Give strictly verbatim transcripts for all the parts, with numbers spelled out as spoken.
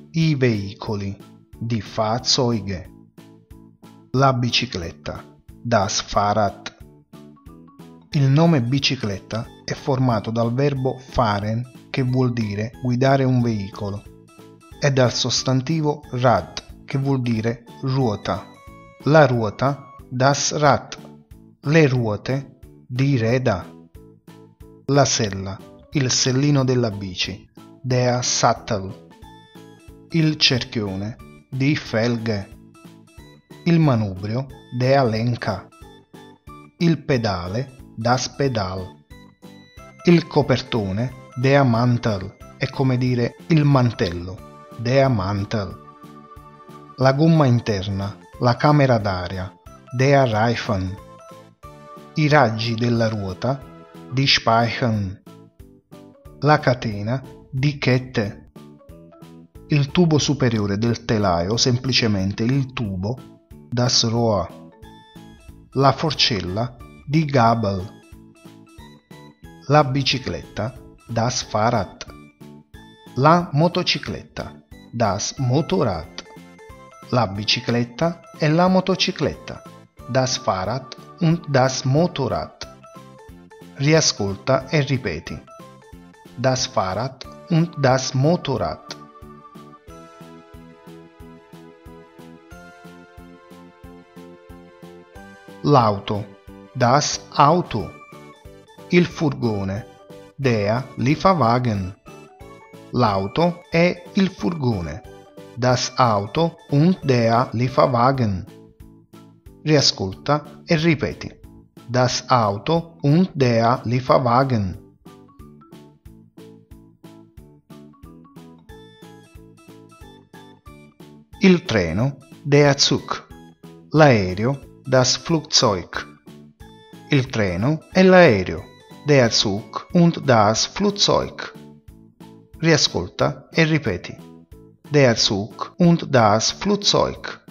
I veicoli, die Fahrzeuge. La bicicletta, das Fahrrad. Il nome bicicletta è formato dal verbo fahren, che vuol dire guidare un veicolo, e dal sostantivo Rad, che vuol dire ruota. La ruota, das Rad. Le ruote, die Räder. La sella, il sellino della bici, der Sattel. Il cerchione, die Felge. Il manubrio, der Lenker. Il pedale, das Pedal. Il copertone, der Mantel, è come dire il mantello, der Mantel. La gomma interna, la camera d'aria, der Reifen. I raggi della ruota, die Speichen. La catena, die Kette. Il tubo superiore del telaio, semplicemente il tubo, das Rohr. La forcella, die Gabel. La bicicletta, das Fahrrad. La motocicletta, das Motorrad. La bicicletta e la motocicletta, das Fahrrad und das Motorrad. Riascolta e ripeti. Das Fahrrad und das Motorrad. L'auto, das Auto. Il furgone, der Lieferwagen. L'auto e il furgone, das Auto und der Lieferwagen. Riascolta e ripeti. Das Auto und der Lieferwagen. Il treno, der Zug. L'aereo, das Flugzeug. Il treno e l'aereo, der Zug und das Flugzeug. Riascolta e ripeti. Der Zug und das Flugzeug.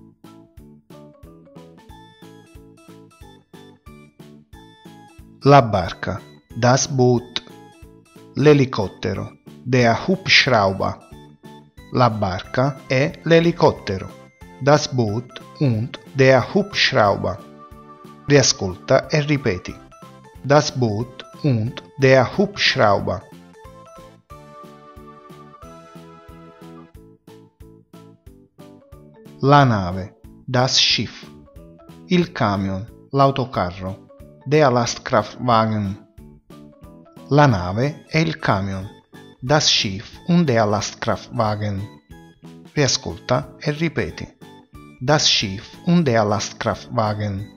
La barca, das Boot. L'elicottero, der Hubschrauber. La barca e l'elicottero, das Boot und der Hubschrauber. Riascolta e ripeti. Das Boot und der Hubschrauber. La nave, das Schiff. Il camion, l'autocarro, der Lastkraftwagen. La nave e il camion, das Schiff und der Lastkraftwagen. Riascolta e ripeti. Das Schiff und der Lastkraftwagen.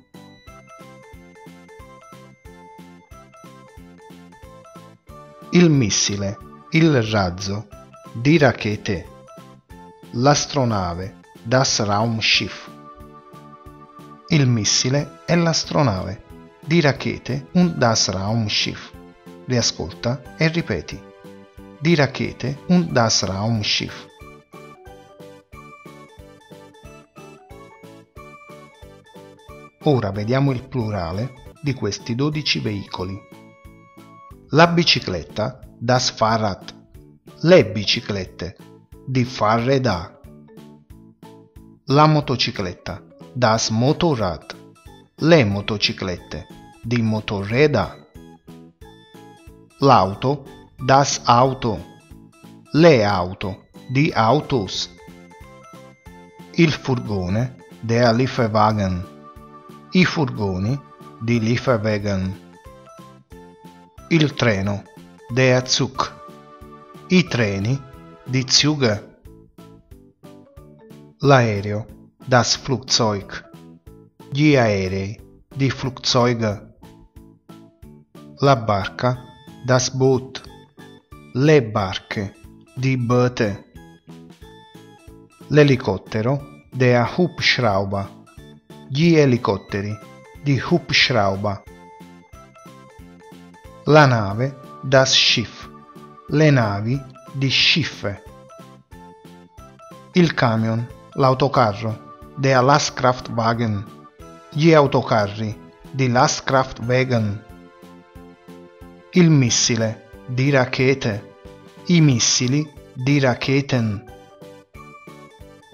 Il missile, il razzo, die Rakete. L'astronave, das Raumschiff. Il missile e l'astronave, die Rakete und das Raumschiff. Riascolta e ripeti. Die Rakete und das Raumschiff. Ora vediamo il plurale di questi dodici veicoli. La bicicletta, das Fahrrad. Le biciclette, die Fahrräder. La motocicletta, das Motorrad. Le motociclette, die Motorräder. L'auto, das Auto. Le auto, die Autos. Il furgone, der Lieferwagen. I furgoni, die Lieferwagen. Il treno, der Zug. I treni, die Züge. L'aereo, das Flugzeug. Gli aerei, die Flugzeuge. La barca, das Boot. Le barche, die Boote. L'elicottero, der Hubschrauber. Gli elicotteri, die Hubschrauber. La nave, das Schiff. Le navi, die Schiffe. Il camion, l'autocarro, der Lastkraftwagen. Gli autocarri, die Lastkraftwagen. Il missile, die Rakete. I missili, die Raketen.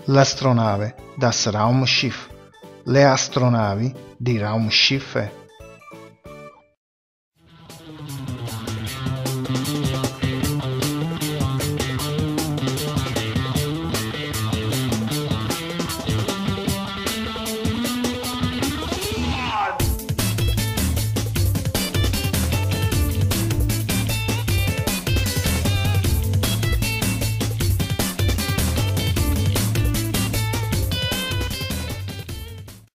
L'astronave, das Raumschiff. Le astronavi di Raumschiffe.